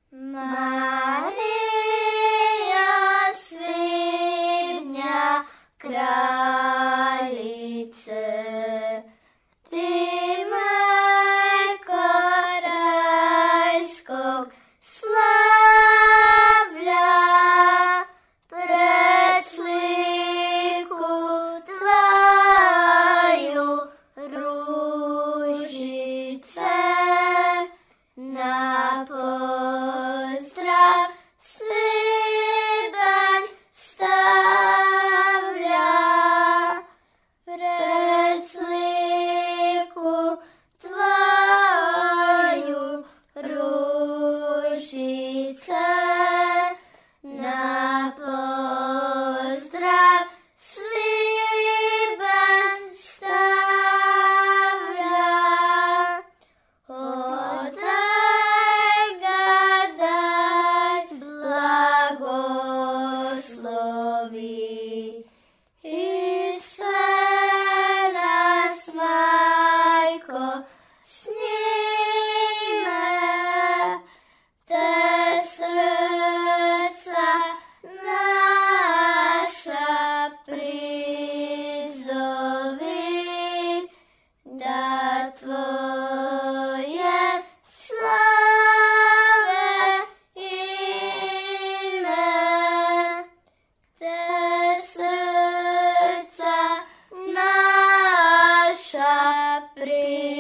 Maria, slibňa králice, ty majko rajskog slavľa, pred sliku tvaju rúžice, na pozdrav slibeň stavľa, pred sliku tvaju rúžice, na pozdrav slibeň stavľa. Blagosloví i sve nas, Majko, snime, te srca naša prizovi, da tvoje slave ime, te srca naša prizovi.